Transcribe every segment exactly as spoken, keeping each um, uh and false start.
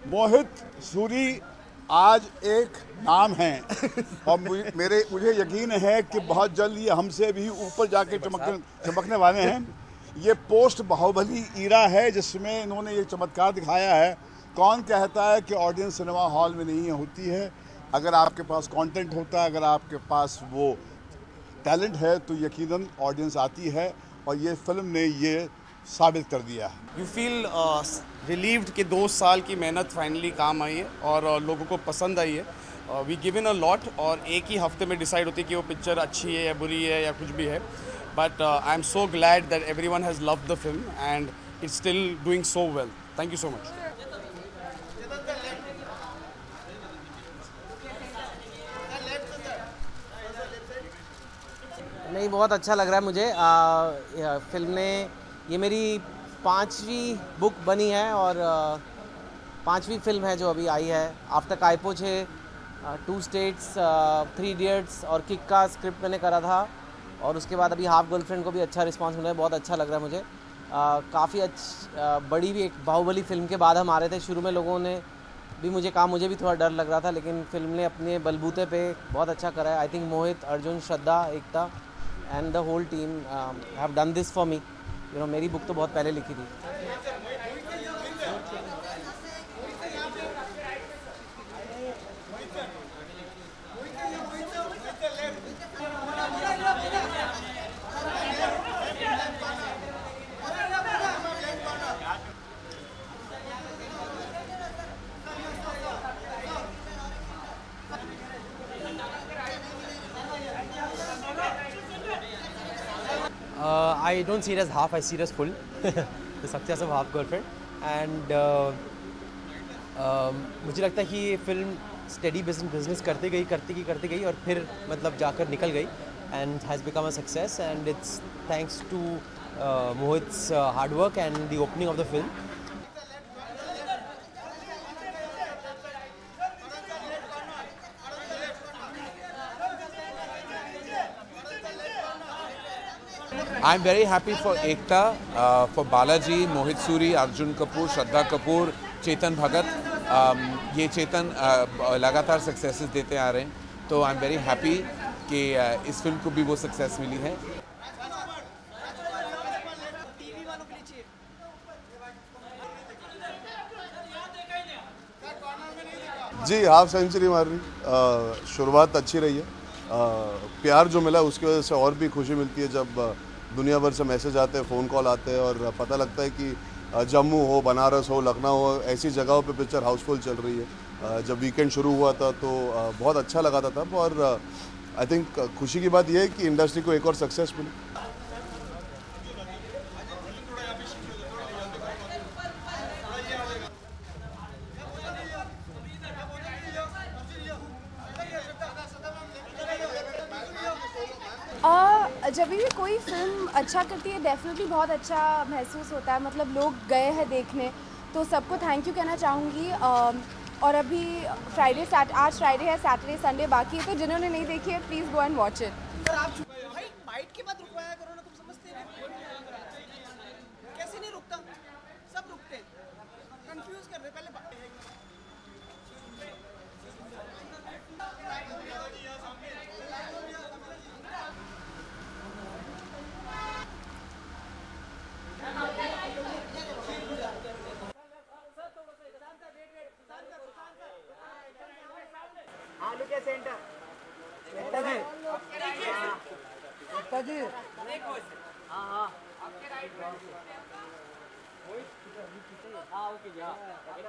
मोहित सूरी आज एक नाम है और मुझे मेरे मुझे यकीन है कि बहुत जल्द ये हमसे भी ऊपर जाके चमकने चमकने वाले हैं। ये पोस्ट बाहुबली ईरा है जिसमें इन्होंने ये चमत्कार दिखाया है। कौन कहता है कि ऑडियंस सिनेमा हॉल में नहीं होती है? अगर आपके पास कंटेंट होता है, अगर आपके पास वो टैलेंट है तो यकीनन ऑडियंस आती है और ये फिल्म ने ये साबित कर दिया है। यू फील रिलीव्ड कि दो साल की मेहनत फाइनली काम आई है और uh, लोगों को पसंद आई है। वी गिवन अ लॉट और एक ही हफ्ते में डिसाइड होती है कि वो पिक्चर अच्छी है या बुरी है या कुछ भी है। But I am so glad that everyone has loved the film and it's still doing so well. Thank you so much. नहीं, बहुत अच्छा लग रहा है मुझे। आ, फिल्म ने ये मेरी पांचवी बुक बनी है और आ, पांचवी फिल्म है जो अभी आई है। आफ्टर कायपोच है, टू स्टेट्स, थ्री इडियट्स और किक का स्क्रिप्ट मैंने करा था और उसके बाद अभी हाफ गर्लफ्रेंड को भी अच्छा रिस्पांस मिला है। बहुत अच्छा लग रहा है मुझे। काफ़ी अच्छी बड़ी भी एक बाहुबली फिल्म के बाद हम आ रहे थे। शुरू में लोगों ने भी मुझे कहा, मुझे भी थोड़ा डर लग रहा था, लेकिन फिल्म ने अपने बलबूते पे बहुत अच्छा करा है। I think Mohit, Arjun, Shraddha, Ekta and the whole team have done this for me. You know, मेरी बुक तो बहुत पहले लिखी थी। Uh, I don't see it as half, I see it as full. The success of Half Girlfriend. And uh, uh, मुझे लगता है कि ये फिल्म स्टेडी बिजनेस बिजनेस करते गई करती गई करती गई और फिर मतलब जाकर निकल गई and has become a success, and it's thanks to uh, Mohit's uh, hard work and the opening of the film. I'm very happy for Ekta, uh, for Balaji, Mohit Suri, Arjun Kapoor, Shraddha Kapoor, Chetan Bhagat. Um, ये चेतन uh, लगातार successes देते आ रहे हैं, तो I am very happy कि uh, इस film को भी वो सक्सेस मिली है। जी, हाफ सेंचुरी मार रही। शुरुआत अच्छी रही है। आ, प्यार जो मिला उसकी वजह से और भी खुशी मिलती है जब दुनिया भर से मैसेज आते हैं, फ़ोन कॉल आते हैं और पता लगता है कि जम्मू हो, बनारस हो, लखनऊ हो, ऐसी जगहों पे पिक्चर हाउसफुल चल रही है। जब वीकेंड शुरू हुआ था तो बहुत अच्छा लगा था तब, और आई थिंक खुशी की बात यह है कि इंडस्ट्री को एक और सक्सेस मिली। Uh, जब भी कोई फिल्म अच्छा करती है डेफिनेटली बहुत अच्छा महसूस होता है। मतलब लोग गए हैं देखने, तो सबको थैंक यू कहना चाहूँगी। uh, और अभी फ्राइडे सैट आज फ्राइडे है, सैटरडे संडे बाकी है, तो जिन्होंने नहीं देखी है please go and watch it. भाई बाइट के बाद रुकवाया करो ना, तुम समझते नहीं कैसे नहीं रुकता? सब रुकते, कंफ्यूज कर रहे पहले। आलू के सेंटर जी, जी हाँ हाँ आपके राइट में। हाँ ओके जी, हाँ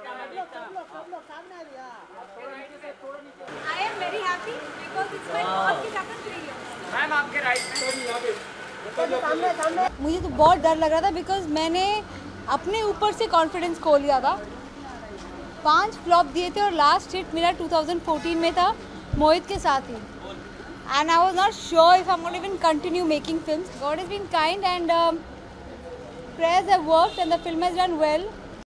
I am very happy because it's my first second year. Ma'am आपके राइट में। मुझे तो बहुत डर लग रहा था बिकॉज मैंने अपने ऊपर से कॉन्फिडेंस खो लिया था। पांच फ्लॉप दिए थे और लास्ट हिट मेरा टू थाउजेंड फोर्टीन में था मोहित के साथ ही, and I was not sure if I am going to even continue making films. God has been kind and prayers have worked and the film has done well.